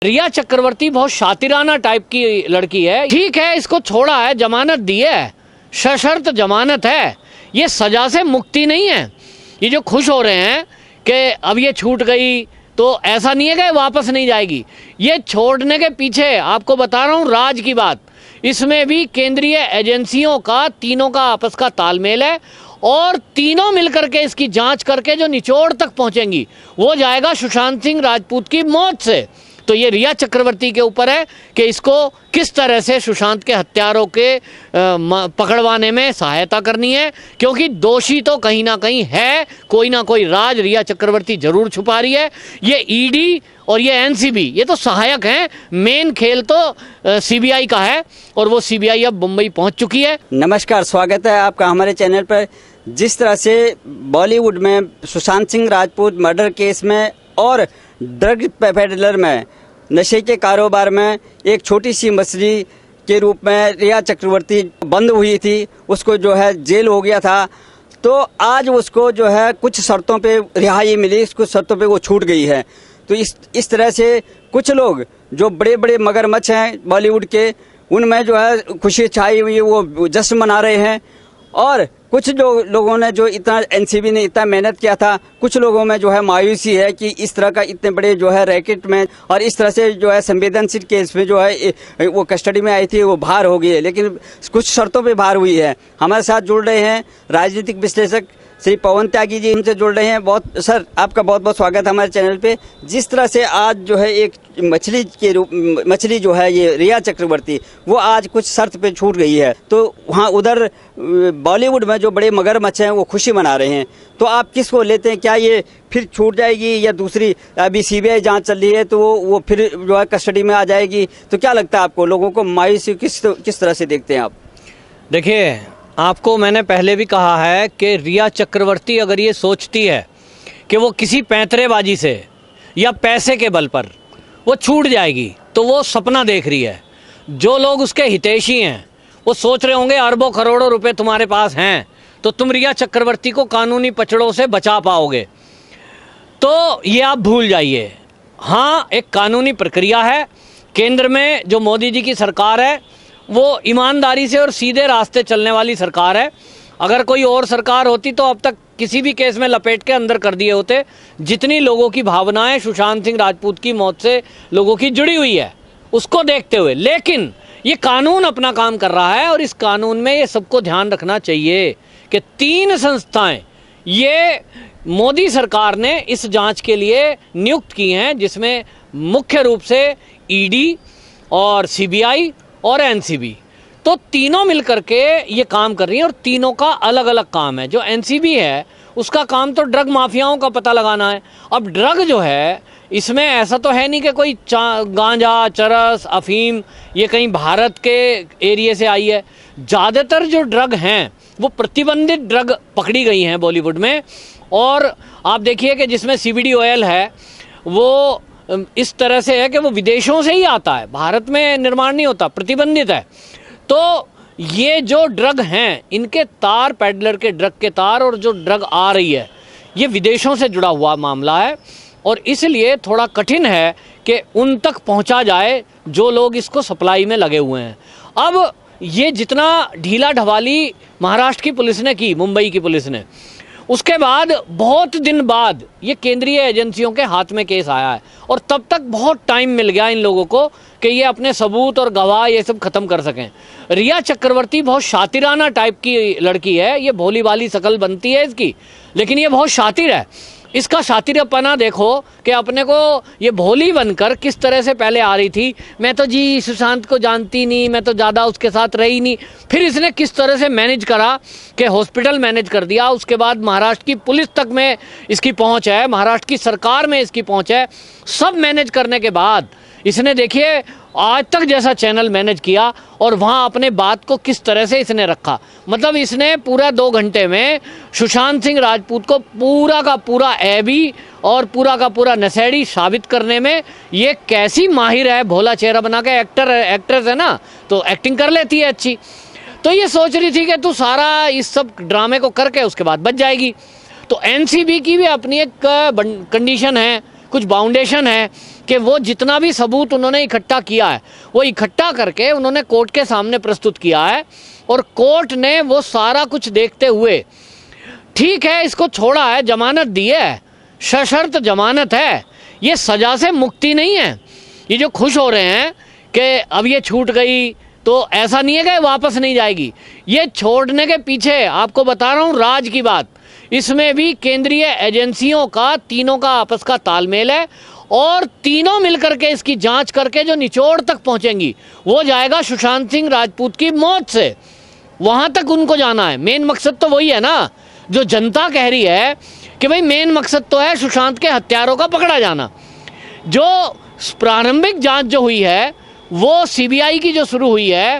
रिया चक्रवर्ती बहुत शातिराना टाइप की लड़की है। ठीक है, इसको छोड़ा है, जमानत दी है, सशर्त जमानत है, ये सजा से मुक्ति नहीं है। ये जो खुश हो रहे हैं कि अब ये छूट गई, तो ऐसा नहीं है कि वापस नहीं जाएगी। ये छोड़ने के पीछे आपको बता रहा हूँ राज की बात, इसमें भी केंद्रीय एजेंसियों का, तीनों का आपस का तालमेल है और तीनों मिलकर के इसकी जांच करके जो निचोड़ तक पहुंचेंगी वो जाएगा सुशांत सिंह राजपूत की मौत से। तो ये रिया चक्रवर्ती के ऊपर है कि इसको किस तरह से सुशांत के हत्यारों के पकड़वाने में सहायता करनी है, क्योंकि दोषी तो कहीं ना कहीं है, कोई ना कोई राज रिया चक्रवर्ती जरूर छुपा रही है। ये ईडी और ये एनसीबी ये तो सहायक हैं, मेन खेल तो सीबीआई का है और वो सीबीआई अब मुंबई पहुंच चुकी है। नमस्कार, स्वागत है आपका हमारे चैनल पर। जिस तरह से बॉलीवुड में सुशांत सिंह राजपूत मर्डर केस में और ड्रग पेडलर में, नशे के कारोबार में एक छोटी सी मछली के रूप में रिया चक्रवर्ती बंद हुई थी, उसको जो है जेल हो गया था, तो आज उसको जो है कुछ शर्तों पे रिहाई मिली, कुछ शर्तों पे वो छूट गई है। तो इस तरह से कुछ लोग जो बड़े बड़े मगरमच्छ हैं बॉलीवुड के, उनमें जो है खुशी छाई हुई है, वो जश्न मना रहे हैं। और कुछ जो लोगों ने जो इतना एनसीबी ने इतना मेहनत किया था, कुछ लोगों में जो है मायूसी है कि इस तरह का इतने बड़े जो है रैकेट में और इस तरह से जो है संवेदनशील केस में जो है वो कस्टडी में आई थी, वो बाहर हो गई है, लेकिन कुछ शर्तों पे बाहर हुई है। हमारे साथ जुड़ रहे हैं राजनीतिक विश्लेषक श्री पवन त्यागी जी, हमसे जुड़ रहे हैं। बहुत सर, आपका बहुत बहुत स्वागत है हमारे चैनल पे। जिस तरह से आज जो है एक मछली जो है ये रिया चक्रवर्ती, वो आज कुछ शर्त पे छूट गई है, तो वहाँ उधर बॉलीवुड में जो बड़े मगरमच्छ हैं वो खुशी मना रहे हैं। तो आप किसको लेते हैं, क्या ये फिर छूट जाएगी या दूसरी अभी सीबीआई जांच चल रही है तो वो फिर जो है कस्टडी में आ जाएगी? तो क्या लगता है आपको, लोगों को मायूसी किस तरह से देखते हैं आप? देखिए, आपको मैंने पहले भी कहा है कि रिया चक्रवर्ती अगर ये सोचती है कि वो किसी पैंतरेबाजी से या पैसे के बल पर वो छूट जाएगी, तो वो सपना देख रही है। जो लोग उसके हितैषी हैं वो सोच रहे होंगे अरबों करोड़ों रुपए तुम्हारे पास हैं तो तुम रिया चक्रवर्ती को कानूनी पचड़ों से बचा पाओगे, तो ये आप भूल जाइए। हाँ, एक कानूनी प्रक्रिया है। केंद्र में जो मोदी जी की सरकार है वो ईमानदारी से और सीधे रास्ते चलने वाली सरकार है। अगर कोई और सरकार होती तो अब तक किसी भी केस में लपेट के अंदर कर दिए होते। जितनी लोगों की भावनाएं सुशांत सिंह राजपूत की मौत से लोगों की जुड़ी हुई है, उसको देखते हुए, लेकिन ये कानून अपना काम कर रहा है और इस कानून में ये सबको ध्यान रखना चाहिए कि 3 संस्थाएं ये मोदी सरकार ने इस जांच के लिए नियुक्त की हैं, जिसमें मुख्य रूप से ईडी और सीबीआई और एनसीबी। तो तीनों मिलकर के ये काम कर रही हैं और तीनों का अलग अलग काम है। जो एनसीबी है उसका काम तो ड्रग माफियाओं का पता लगाना है। अब ड्रग जो है, इसमें ऐसा तो है नहीं कि कोई गांजा, चरस, अफीम ये कहीं भारत के एरिया से आई है। ज़्यादातर जो ड्रग हैं वो प्रतिबंधित ड्रग पकड़ी गई हैं बॉलीवुड में। और आप देखिए कि जिसमें सीबीडी ऑयल है वो इस तरह से है कि वो विदेशों से ही आता है, भारत में निर्माण नहीं होता, प्रतिबंधित है। तो ये जो ड्रग हैं इनके तार, पेडलर के ड्रग के तार और जो ड्रग आ रही है ये विदेशों से जुड़ा हुआ मामला है और इसलिए थोड़ा कठिन है कि उन तक पहुंचा जाए जो लोग इसको सप्लाई में लगे हुए हैं। अब ये जितना ढीला ढवाली महाराष्ट्र की पुलिस ने की, मुंबई की पुलिस ने, उसके बाद बहुत दिन बाद ये केंद्रीय एजेंसियों के हाथ में केस आया है और तब तक बहुत टाइम मिल गया इन लोगों को कि ये अपने सबूत और गवाह ये सब खत्म कर सकें। रिया चक्रवर्ती बहुत शातिराना टाइप की लड़की है, ये भोली भाली शकल बनती है इसकी, लेकिन ये बहुत शातिर है। इसका शातिरपना देखो कि अपने को ये भोली बनकर किस तरह से पहले आ रही थी, मैं तो जी सुशांत को जानती नहीं, मैं तो ज़्यादा उसके साथ रही नहीं। फिर इसने किस तरह से मैनेज करा कि हॉस्पिटल मैनेज कर दिया, उसके बाद महाराष्ट्र की पुलिस तक में इसकी पहुंच है, महाराष्ट्र की सरकार में इसकी पहुंच है। सब मैनेज करने के बाद इसने देखिए आज तक जैसा चैनल मैनेज किया और वहाँ अपने बात को किस तरह से इसने रखा। मतलब इसने पूरा 2 घंटे में सुशांत सिंह राजपूत को पूरा का पूरा ऐबी और पूरा का पूरा नशेड़ी साबित करने में ये कैसी माहिर है। भोला चेहरा बना के एक्ट्रेस है ना, तो एक्टिंग कर लेती है अच्छी। तो ये सोच रही थी कि तू सारा इस सब ड्रामे को करके उसके बाद बच जाएगी। तो एनसीबी की भी अपनी एक कंडीशन है, कुछ बाउंडेशन है कि वो जितना भी सबूत उन्होंने इकट्ठा किया है वो इकट्ठा करके उन्होंने कोर्ट के सामने प्रस्तुत किया है, और कोर्ट ने वो सारा कुछ देखते हुए ठीक है इसको छोड़ा है, जमानत दी है, सशर्त जमानत है, ये सजा से मुक्ति नहीं है। ये जो खुश हो रहे हैं कि अब ये छूट गई, तो ऐसा नहीं है कि वापस नहीं जाएगी। ये छोड़ने के पीछे आपको बता रहा हूँ राज की बात, इसमें भी केंद्रीय एजेंसियों का तीनों का आपस का तालमेल है, और तीनों मिलकर के इसकी जांच करके जो निचोड़ तक पहुंचेंगी वो जाएगा सुशांत सिंह राजपूत की मौत से, वहां तक उनको जाना है। मेन मकसद तो वही है ना, जो जनता कह रही है कि भाई मेन मकसद तो है सुशांत के हत्यारों का पकड़ा जाना। जो प्रारंभिक जांच जो हुई है वो सीबीआई की जो शुरू हुई है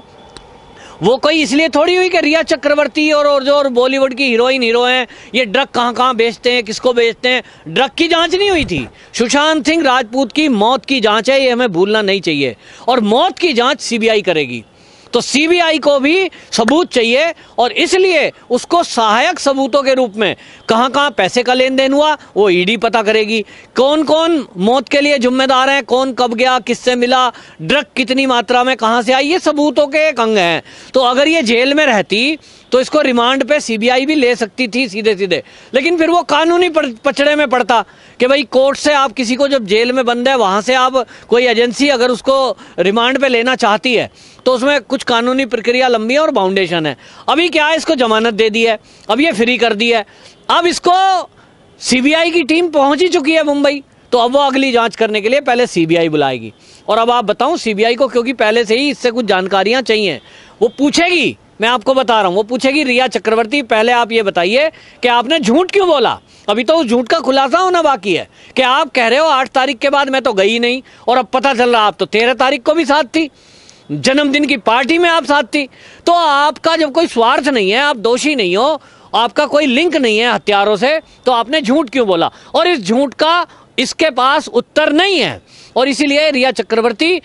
वो कोई इसलिए थोड़ी हुई कि रिया चक्रवर्ती और बॉलीवुड की हीरोइन हीरो हैं ये ड्रग कहाँ कहाँ बेचते हैं, किसको बेचते हैं, ड्रग की जांच नहीं हुई थी। सुशांत सिंह राजपूत की मौत की जांच है, ये हमें भूलना नहीं चाहिए, और मौत की जांच सीबीआई करेगी। तो सीबीआई को भी सबूत चाहिए, और इसलिए उसको सहायक सबूतों के रूप में कहाँ कहाँ पैसे का लेन देन हुआ वो ईडी पता करेगी, कौन कौन मौत के लिए जिम्मेदार हैं, कौन कब गया, किससे मिला, ड्रग कितनी मात्रा में कहाँ से आई, ये सबूतों के एक अंग हैं। तो अगर ये जेल में रहती तो इसको रिमांड पे सीबीआई भी ले सकती थी सीधे सीधे, लेकिन फिर वो कानूनी पचड़े में पड़ता कि भाई कोर्ट से आप किसी को जब जेल में बंद है वहाँ से आप कोई एजेंसी अगर उसको रिमांड पे लेना चाहती है तो उसमें कुछ कानूनी प्रक्रिया लंबी है और बाउंडेशन है। अभी क्या है, इसको जमानत दे दी है, अब ये फ्री कर दी है, अब इसको सीबीआई की टीम पहुंच ही चुकी है मुंबई, तो अब वो अगली जांच करने के लिए पहले सीबीआई बुलाएगी। और अब आप बताऊं सीबीआई को, क्योंकि पहले से ही इससे कुछ जानकारियां चाहिए, वो पूछेगी, मैं आपको बता रहा हूं, वो पूछेगी रिया चक्रवर्ती पहले आप ये बताइए कि आपने झूठ क्यों बोला। अभी तो उस झूठ का खुलासा होना बाकी है कि आप कह रहे हो 8 तारीख के बाद मैं तो गई नहीं, और अब पता चल रहा आप तो 13 तारीख को भी साथ थी, जन्मदिन की पार्टी में आप साथ थी। तो आपका जब कोई स्वार्थ नहीं है, आप दोषी नहीं हो, आपका कोई लिंक नहीं है हत्यारों से, तो आपने झूठ क्यों बोला। और इस झूठ का इसके पास उत्तर नहीं है, और इसीलिए रिया चक्रवर्ती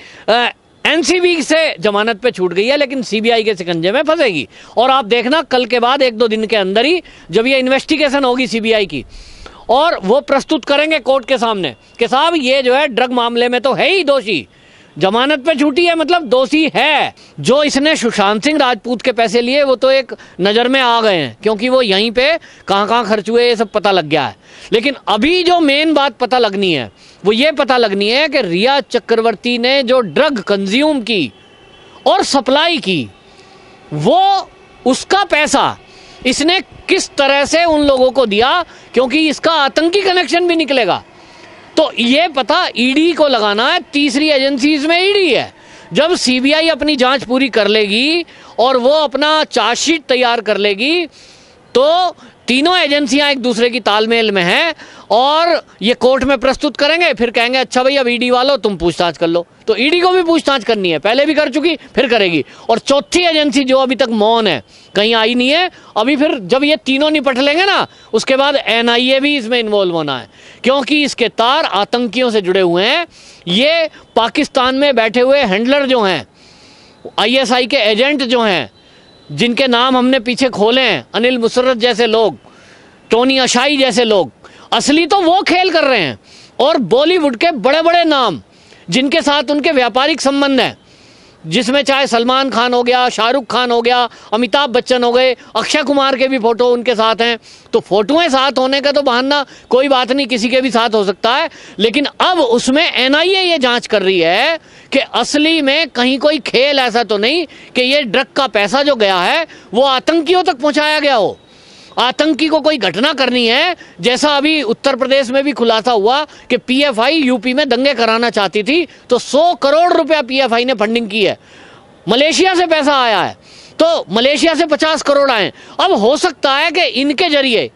एनसीबी से जमानत पे छूट गई है, लेकिन सीबीआई के शिकंजे में फंसेगी। और आप देखना कल के बाद 1-2 दिन के अंदर ही जब ये इन्वेस्टिगेशन होगी सीबीआई की, और वो प्रस्तुत करेंगे कोर्ट के सामने कि साहब ये जो है ड्रग मामले में तो है ही दोषी, जमानत पे छूटी है मतलब दोषी है। जो इसने सुशांत सिंह राजपूत के पैसे लिए वो तो एक नज़र में आ गए हैं, क्योंकि वो यहीं पे कहाँ कहाँ खर्च हुए ये सब पता लग गया है। लेकिन अभी जो मेन बात पता लगनी है वो ये पता लगनी है कि रिया चक्रवर्ती ने जो ड्रग कंज्यूम की और सप्लाई की, वो उसका पैसा इसने किस तरह से उन लोगों को दिया, क्योंकि इसका आतंकी कनेक्शन भी निकलेगा। तो ये पता ईडी को लगाना है, तीसरी एजेंसी इसमें ईडी है। जब सीबीआई अपनी जांच पूरी कर लेगी और वो अपना चार्जशीट तैयार कर लेगी, तो तीनों एजेंसियां एक दूसरे की तालमेल में हैं और ये कोर्ट में प्रस्तुत करेंगे, फिर कहेंगे अच्छा भाई अब ईडी वालों तुम पूछताछ कर लो। तो ईडी को भी पूछताछ करनी है, पहले भी कर चुकी फिर करेगी। और चौथी एजेंसी जो अभी तक मौन है, कहीं आई नहीं है, अभी फिर जब ये तीनों निपट लेंगे ना उसके बाद एनआईए भी इसमें इन्वॉल्व होना है, क्योंकि इसके तार आतंकियों से जुड़े हुए हैं। ये पाकिस्तान में बैठे हुए हैंडलर जो हैं, आईएसआई के एजेंट जो हैं, जिनके नाम हमने पीछे खोले हैं, अनिल मुसर्रत जैसे लोग, टोनी अशाई जैसे लोग, असली तो वो खेल कर रहे हैं। और बॉलीवुड के बड़े बड़े नाम जिनके साथ उनके व्यापारिक संबंध हैं, जिसमें चाहे सलमान खान हो गया, शाहरुख खान हो गया, अमिताभ बच्चन हो गए, अक्षय कुमार के भी फोटो उनके साथ हैं। तो फोटोएं साथ होने का तो बहाना कोई बात नहीं, किसी के भी साथ हो सकता है। लेकिन अब उसमें एनआईए ये जांच कर रही है कि असली में कहीं कोई खेल ऐसा तो नहीं कि ये ड्रग का पैसा जो गया है वो आतंकियों तक पहुंचाया गया हो। आतंकी को कोई घटना करनी है, जैसा अभी उत्तर प्रदेश में भी खुलासा हुआ कि पीएफआई यूपी में दंगे कराना चाहती थी, तो 100 करोड़ रुपया पीएफआई ने फंडिंग की है। मलेशिया से पैसा आया है, तो मलेशिया से 50 करोड़ आए। अब हो सकता है कि इनके जरिए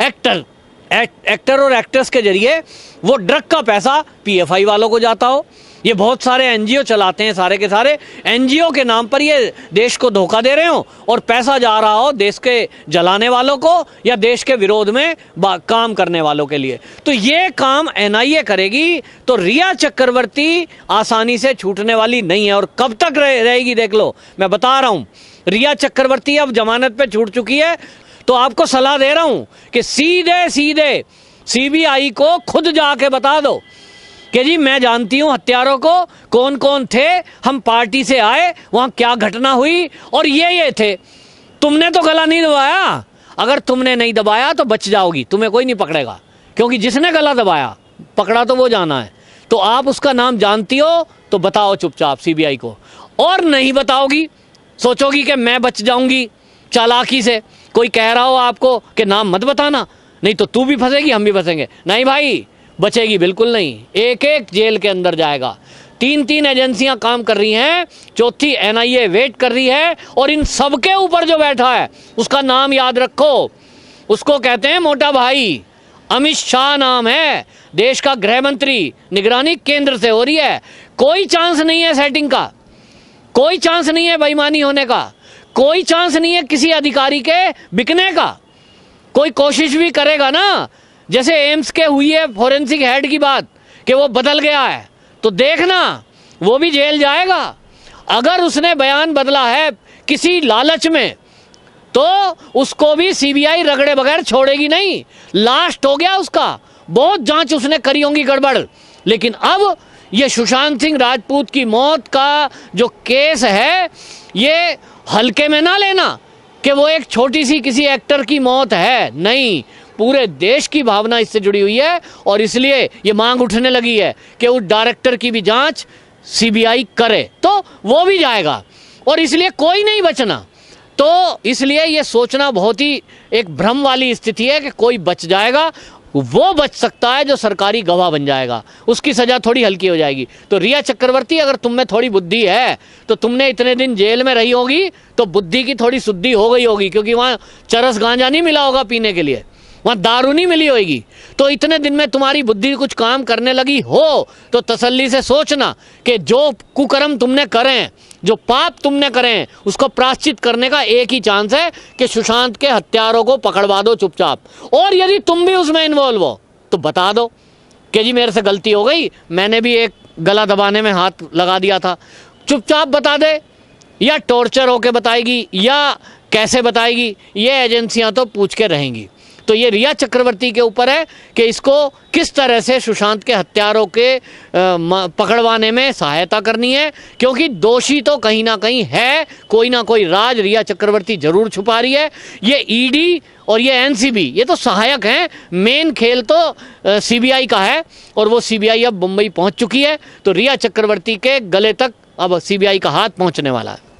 एक्टर और एक्ट्रेस के जरिए वो ड्रग का पैसा पीएफआई वालों को जाता हो। ये बहुत सारे एनजीओ चलाते हैं, सारे के सारे एनजीओ के नाम पर ये देश को धोखा दे रहे हो और पैसा जा रहा हो देश के जलाने वालों को या देश के विरोध में काम करने वालों के लिए। तो ये काम एनआईए करेगी, तो रिया चक्रवर्ती आसानी से छूटने वाली नहीं है। और कब तक रहेगी देख लो, मैं बता रहा हूँ। रिया चक्रवर्ती अब जमानत पे छूट चुकी है, तो आपको सलाह दे रहा हूँ कि सीधे सीधे सीबीआई को खुद जाके बता दो कि जी मैं जानती हूं हत्यारों को, कौन कौन थे, हम पार्टी से आए, वहां क्या घटना हुई और ये थे। तुमने तो गला नहीं दबाया। अगर तुमने नहीं दबाया तो बच जाओगी, तुम्हें कोई नहीं पकड़ेगा, क्योंकि जिसने गला दबाया पकड़ा तो वो जाना है। तो आप उसका नाम जानती हो तो बताओ चुपचाप सीबीआई को, और नहीं बताओगी, सोचोगी कि मैं बच जाऊंगी चालाकी से, कोई कह रहा हो आपको कि नाम मत बताना, नहीं तो तू भी फंसेगी, हम भी फंसेंगे। नहीं भाई, बचेगी बिल्कुल नहीं, एक एक जेल के अंदर जाएगा। 3 एजेंसियां काम कर रही हैं, चौथी एनआईए वेट कर रही है, और इन सबके ऊपर जो बैठा है उसका नाम याद रखो, उसको कहते हैं मोटा भाई, अमित शाह नाम है, देश का गृह मंत्री, निगरानी केंद्र से हो रही है। कोई चांस नहीं है सेटिंग का, कोई चांस नहीं है बेईमानी होने का, कोई चांस नहीं है किसी अधिकारी के बिकने का। कोई कोशिश भी करेगा ना, जैसे एम्स के हुई है फॉरेंसिक हेड की बात कि वो बदल गया है, तो देखना वो भी जेल जाएगा। अगर उसने बयान बदला है किसी लालच में तो उसको भी सीबीआई रगड़े बगैर छोड़ेगी नहीं। लास्ट हो गया उसका, बहुत जांच उसने करी होंगी गड़बड़, लेकिन अब ये सुशांत सिंह राजपूत की मौत का जो केस है, ये हल्के में ना लेना कि वो एक छोटी सी किसी एक्टर की मौत है, नहीं, पूरे देश की भावना इससे जुड़ी हुई है। और इसलिए ये मांग उठने लगी है कि उस डायरेक्टर की भी जांच सीबीआई करे, तो वो भी जाएगा, और इसलिए कोई नहीं बचना। तो इसलिए ये सोचना बहुत ही एक भ्रम वाली स्थिति है कि कोई बच जाएगा। वो बच सकता है जो सरकारी गवाह बन जाएगा, उसकी सजा थोड़ी हल्की हो जाएगी। तो रिया चक्रवर्ती, अगर तुम में थोड़ी बुद्धि है तो तुमने इतने दिन जेल में रही होगी तो बुद्धि की थोड़ी शुद्धि हो गई होगी, क्योंकि वहाँ चरस गांजा नहीं मिला होगा पीने के लिए, वहाँ दारू नहीं मिली होगी। तो इतने दिन में तुम्हारी बुद्धि कुछ काम करने लगी हो तो तसल्ली से सोचना कि जो कुकर्म तुमने करे, जो पाप तुमने करे, उसको प्रायश्चित करने का एक ही चांस है कि सुशांत के हत्यारों को पकड़वा दो चुपचाप। और यदि तुम भी उसमें इन्वॉल्व हो तो बता दो कि जी मेरे से गलती हो गई, मैंने भी एक गला दबाने में हाथ लगा दिया था, चुपचाप बता दे। या टॉर्चर होके बताएगी या कैसे बताएगी, ये एजेंसियां तो पूछ के रहेंगी। तो ये रिया चक्रवर्ती के ऊपर है कि इसको किस तरह से सुशांत के हत्यारों के पकड़वाने में सहायता करनी है, क्योंकि दोषी तो कहीं ना कहीं है, कोई ना कोई राज रिया चक्रवर्ती जरूर छुपा रही है। ये ईडी और ये एनसीबी ये तो सहायक हैं, मेन खेल तो सीबीआई का है, और वो सीबीआई अब मुंबई पहुंच चुकी है। तो रिया चक्रवर्ती के गले तक अब सीबीआई का हाथ पहुंचने वाला है।